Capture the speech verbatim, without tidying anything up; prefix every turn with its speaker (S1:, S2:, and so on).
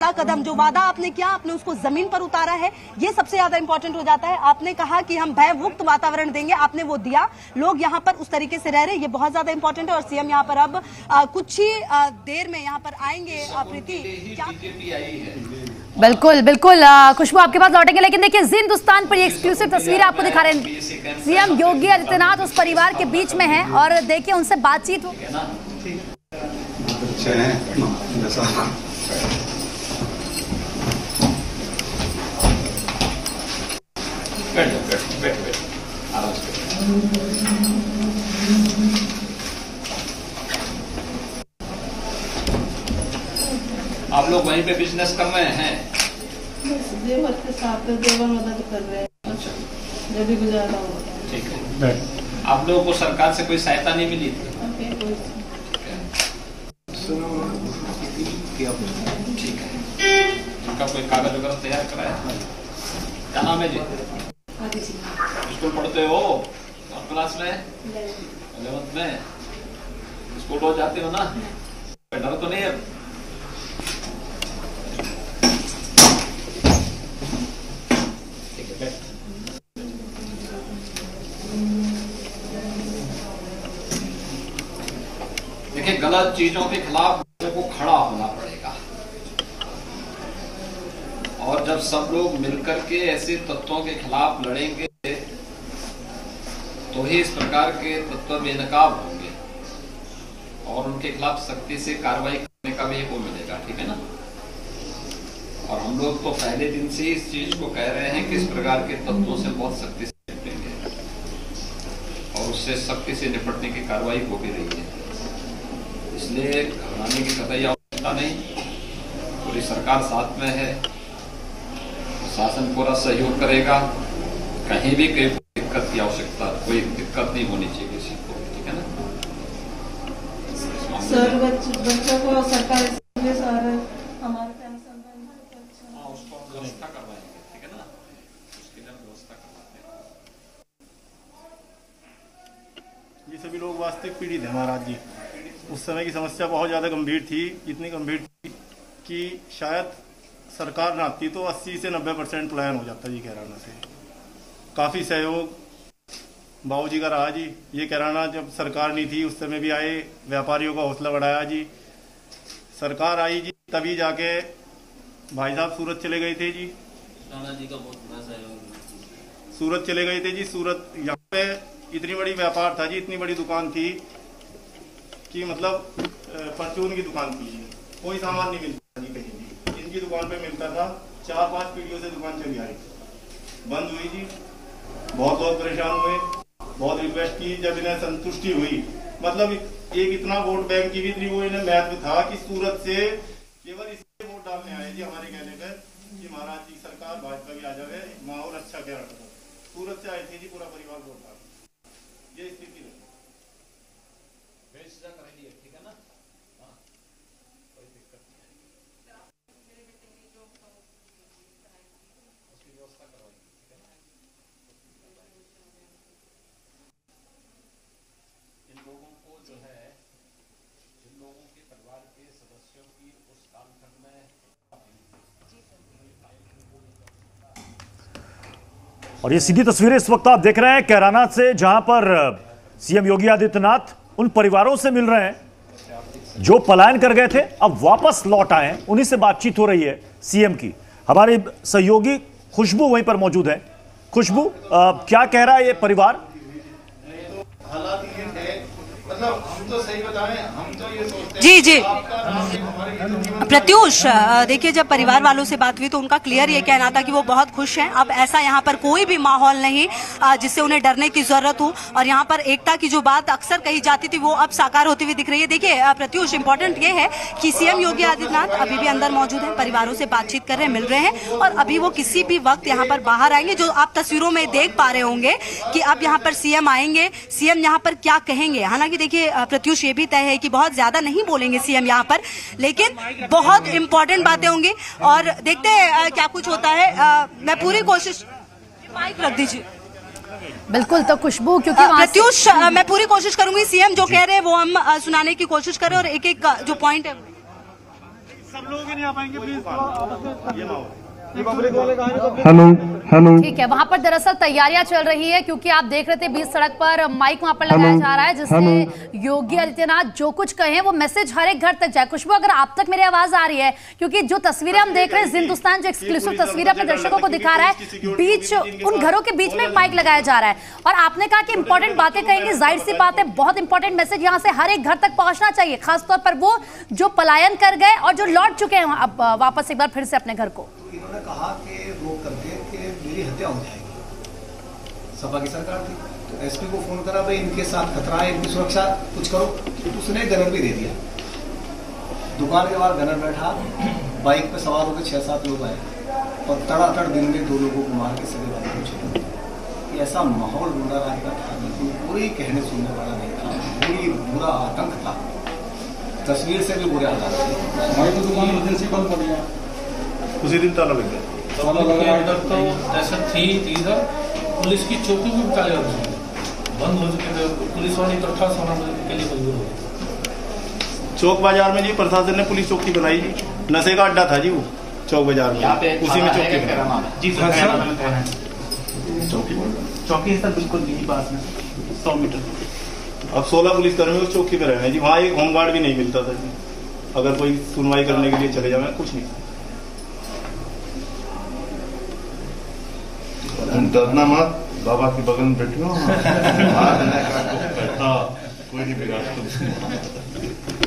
S1: बढ़ता कदम, जो वादा आपने किया आपने उसको जमीन पर उतारा है, ये सबसे ज्यादा इंपॉर्टेंट हो जाता है। आपने कहा कि हम भय मुक्त वातावरण देंगे, आपने वो दिया, लोग यहाँ पर उस तरीके से रह रहे हैं, ये बहुत ज्यादा इंपॉर्टेंट है। और सीएम यहाँ पर अब आ, कुछ ही आ, देर में यहाँ पर आएंगे। प्रीति, क्या
S2: बिल्कुल बिल्कुल खुशबू आपके पास लौटेंगे, लेकिन देखिए जी हिंदुस्तान पर ये एक्सक्लूसिव तस्वीर आपको दिखा रहे हैं। सीएम योगी आदित्यनाथ उस परिवार के बीच में हैं और देखिए उनसे बातचीत हो।
S3: आप लोग वहीं पे बिजनेस कर रहे हैं?
S4: देवर के साथ देवर मदद कर रहे हैं। अच्छा, जो भी गुजारा हो।
S3: ठीक है। आप लोगों को सरकार से कोई सहायता नहीं मिली थी? ठीक है। उनका कोई कागज वगैरह तैयार कराया? क्या नाम है जी? स्कूल पढ़ते हो? क्लास में? इलेवंथ में? स्कूल रोज जाते हो ना? डर तो नहीं है? देखिए, गलत चीजों के खिलाफ लोगों को खड़ा होना पड़ेगा, और जब सब लोग मिलकर के ऐसे तत्वों के खिलाफ लड़ेंगे तो ही इस प्रकार के तत्व बेनकाब होंगे और उनके खिलाफ सख्ती से कार्रवाई करने का भी वो मिलेगा। ठीक है ना? और हम लोग तो पहले दिन से इस चीज को कह रहे हैं कि इस प्रकार के तत्वों से बहुत सख्ती से निपटेंगे और उससे सख्ती से निपटने की कार्रवाई हो भी रही है। इसलिए घबराने की कतई आवश्यकता नहीं, पूरी सरकार साथ में है, शासन पूरा सहयोग करेगा, कहीं भी कोई दिक्कत की आवश्यकता, कोई दिक्कत नहीं होनी चाहिए किसी को। ठीक है ना?
S4: सर बच्चों को सरकार हमारे पेंशन
S3: उसको व्यवस्था करवाएंगे। ठीक है ना? उसके लिए व्यवस्था करवाते हैं।
S5: ये सभी लोग वास्तविक पीड़ित है महाराज जी। उस समय की समस्या बहुत ज़्यादा गंभीर थी, इतनी गंभीर थी कि शायद सरकार ना आती तो अस्सी से नब्बे परसेंट पलायन हो जाता जी कैराना से। काफ़ी सहयोग बाबूजी का रहा जी। ये कैराना जब सरकार नहीं थी उस समय भी आए, व्यापारियों का हौसला बढ़ाया जी। सरकार आई जी तभी जाके भाई साहब सूरत चले गए थे जी।
S3: राणा जी का बहुत बड़ा सहयोग।
S5: सूरत चले गए थे जी। सूरत यहाँ पे इतनी बड़ी व्यापार था जी, इतनी बड़ी दुकान थी कि मतलब परचून की दुकान थी, कोई सामान नहीं मिलता जी कहीं भी। इनकी दुकान पे मिलता था। चार पांच पीढ़ियों से दुकान चली आ रही, बंद हुई जी। बहुत बहुत परेशान हुए, बहुत रिक्वेस्ट की, जब इन्हें संतुष्टि हुई, मतलब एक इतना वोट बैंक की भी इतनी वो इन्हें महत्व था कि सूरत से केवल इसलिए वोट डालने आए जी हमारे कहने पर कि महाराज जी सरकार भाजपा की आ जाए, माहौल अच्छा क्या रखा था। सूरत से आए थे जी पूरा परिवार वोट डाल। ये स्थिति है।
S3: करेंगे। ठीक है ना? हाँ, कोई दिक्कत नहीं है, उसकी व्यवस्था करवाएंगे। ठीक है ना? इन लोगों को जो है, जिन लोगों के परिवार के सदस्यों की उस कालखंड में,
S6: और ये सीधी तस्वीरें इस वक्त आप देख रहे हैं कैराना से, जहां पर सीएम योगी आदित्यनाथ उन परिवारों से मिल रहे हैं जो पलायन कर गए थे, अब वापस लौट आए हैं। उन्हीं से बातचीत हो रही है सीएम की। हमारे सहयोगी खुशबू वहीं पर मौजूद है। खुशबू, क्या कह रहा है ये परिवार?
S5: हालात ये थे, मतलब हम तो सही बताएं, हम तो ये सोचते हैं
S1: जी जी प्रत्यूष, देखिए जब परिवार वालों से बात हुई तो उनका क्लियर ये कहना था कि वो बहुत खुश हैं। अब ऐसा यहाँ पर कोई भी माहौल नहीं जिससे उन्हें डरने की जरूरत हो, और यहाँ पर एकता की जो बात अक्सर कही जाती थी वो अब साकार होती हुई दिख रही है। देखिए प्रत्यूष, इंपॉर्टेंट ये है कि सीएम योगी आदित्यनाथ अभी भी अंदर मौजूद हैं, परिवारों से बातचीत कर रहे हैं, मिल रहे हैं, और अभी वो किसी भी वक्त यहाँ पर बाहर आएंगे। जो आप तस्वीरों में देख पा रहे होंगे कि अब यहाँ पर सीएम आएंगे, सीएम यहाँ पर क्या कहेंगे। हालांकि देखिए प्रत्यूष, ये भी तय है कि बहुत ज्यादा नहीं बोलेंगे सीएम यहाँ पर, लेकिन बहुत इंपॉर्टेंट बातें होंगी और देखते हैं क्या कुछ होता है। आ, मैं पूरी कोशिश, माइक रख दीजिए।
S2: बिल्कुल, तो खुशबू, क्योंकि
S1: प्रत्यूष मैं पूरी कोशिश करूंगी सीएम जो कह रहे हैं वो हम सुनाने की कोशिश करें और एक एक जो पॉइंट है
S5: सब लोग ही नहीं आ पाएंगे प्लीज। ये माहौल
S7: हेलो हेलो
S2: ठीक है, वहां पर दरअसल तैयारियां चल रही है क्योंकि आप देख रहे थे बीच सड़क पर माइक वहां पर लगाया जा रहा है जिससे योगी आदित्यनाथ जो कुछ कहें वो मैसेज हर एक घर तक जाए। खुशबू, अगर आप तक मेरी आवाज आ रही है, क्योंकि जो तस्वीरें हम देख रहे हैं हिंदुस्तान जो एक्सक्लूसिव तस्वीरें अपने दर्शकों को दिखा रहा है, बीच उन घरों के बीच में माइक लगाया जा रहा है और आपने कहा कि इंपॉर्टेंट बातें कहेंगे, जाहिर सी बात है बहुत इंपॉर्टेंट मैसेज यहाँ से हर एक घर तक पहुंचना चाहिए, खासतौर पर वो जो पलायन कर गए और जो लौट चुके हैं अब वापस एक बार फिर से अपने घर को।
S8: इन्होंने कहा कि रोक करके कि मेरी हत्या हो जाएगी। सपा की सरकार थी तो एसपी को फोन करा, भाई इनके साथ खतरा है, इनकी सुरक्षा कुछ करो, तो उसने गनर भी दे दिया। दुकान के बाहर गनर बैठा, बाइक पे सवार होकर छह सात लोग आए और तड़ातड़ दिन में दो लोगों को मार के सभी बाइक को छोड़। ऐसा माहौल गुंडा राज का था, बिल्कुल कोई कहने सुनने वाला नहीं था, बड़ी बुरा आतंक था, तस्वीर से भी बुरे हालात थे। दुकान
S5: उसी दिन ताला लग गया।
S9: के अंदर तो दहशत थी इधर, पुलिस की चौकी भी ताले बंद हो चुके थे, पुलिस वाले इकट्ठा सोना के लिए मजबूर हो गए।
S5: चौक बाजार में जी प्रशासन ने पुलिस चौकी बनाई जी, नशे का अड्डा था जी वो चौक बाजार में, उसी में चौकी
S9: जी
S5: चौकी
S9: चौकी सर बिल्कुल नहीं पास में सौ मीटर।
S5: अब सोलह पुलिस कर्मी उस चौकी पे रहे हैं जी, वहाँ एक होमगार्ड भी नहीं मिलता था जी, अगर कोई सुनवाई करने के लिए चले जाए कुछ नहीं।
S7: डरना मत, बाबा के बगल में बैठे हो, कोई नहीं बिगाड़।